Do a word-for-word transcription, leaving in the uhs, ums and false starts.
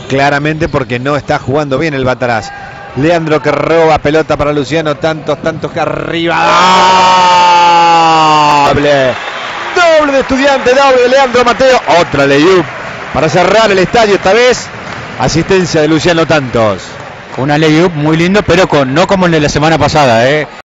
claramente porque no está jugando bien el Bataraz. Leandro que roba pelota para Luciano, tantos, tantos que arriba. Doble. Doble de Estudiante, doble de Leandro Mateo. Otra leyup para cerrar el estadio esta vez. Asistencia de Luciano Tantos. Una leyup muy lindo, pero con, no como el de la semana pasada, ¿eh?